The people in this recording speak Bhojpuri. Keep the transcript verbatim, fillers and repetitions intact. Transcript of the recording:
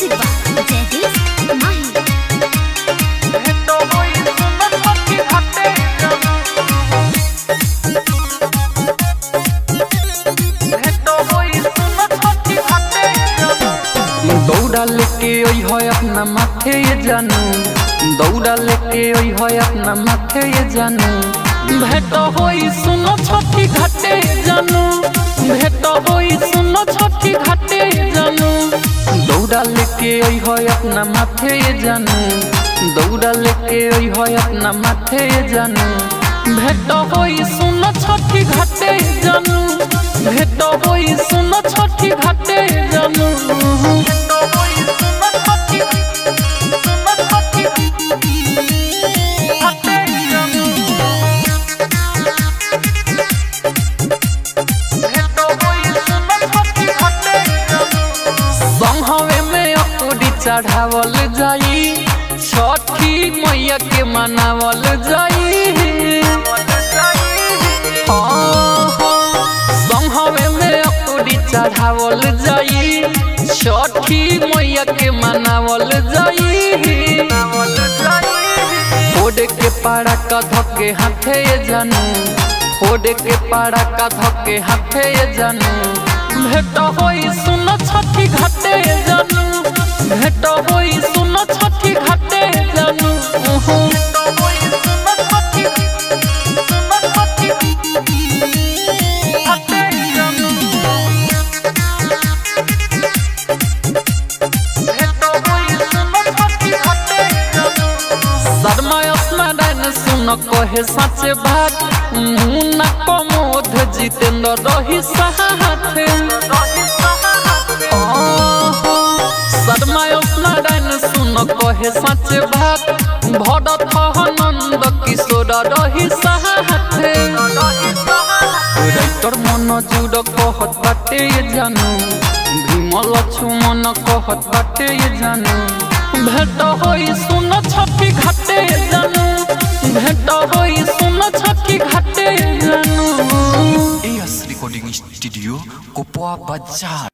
म्यूजिक बाय जयदीप माही। दौड़ा लेके ओई है अपना माथे ये जानू, दौड़ा लेके ओई है अपना माथे ये जानू। भेट होई सुनो छठी घाटे जानू, भेट होई सुनो छठी घाटे जानू। दौड़ा लेके ओई है अपना माथे ये जानू, दौड़ा लेके ओई है अपना माथे ये जानू। भेट होई सुनो छठी घाटे जानू, भेट होई सुनो छठी घाटे जानू। चढ़ावल जाई छठी मैया के मनावल जाई। संहवे में अकुड़ी चढ़ावल जाई छठी मैया के मनावल जाई। फोड़ के पारा का धके हाथे जानू, फोड़ के पारा का धके हाथे जानू। भेट होई सुनो छठी घाटे जानू, भेट होई सुनो छठी घाटे जानू। सुन कहे सच बात मुन्ना कमोध जितेंद्र रही साथे। नारायण सुन कहे सच बात भरत नंद किशोर रही साथे। राइटर मन जुड़ कहत बाटे जानू, भीमल लक्ष्मण कहत बाटे जानू। भेट होई सुन छठी घाटे जानू, भेट होई सुन छठी घाटे जानू। एस रिकॉर्डिंग स्टूडियो कोपवा बाजार।